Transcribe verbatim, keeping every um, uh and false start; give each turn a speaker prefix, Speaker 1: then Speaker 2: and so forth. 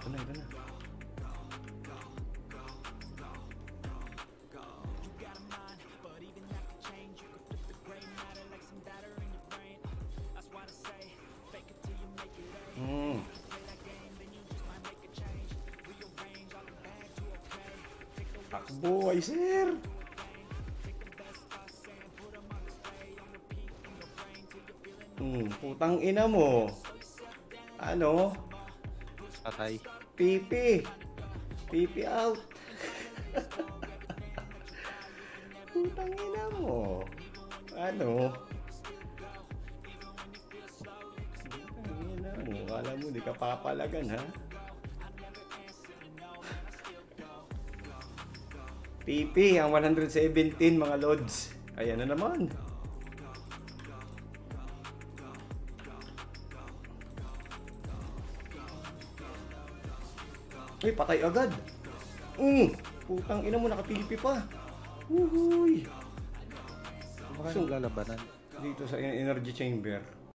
Speaker 1: Ito na, ito na. Hmm. Takbo ay sir. Hmm, putang ina mo. Ano?
Speaker 2: Patay.
Speaker 1: Pipi. Pipi out. Putang ina mo. Ano? Putang ina mo. Kala mo di ka papalagan ha? Pipi ang one seventeen mga lods. Ayan na naman. Ay, patay agad. Mm, putang ina mo, nakapilipi pa. Uhuy.
Speaker 2: Baka naglalabanan.
Speaker 1: Dito sa energy chamber.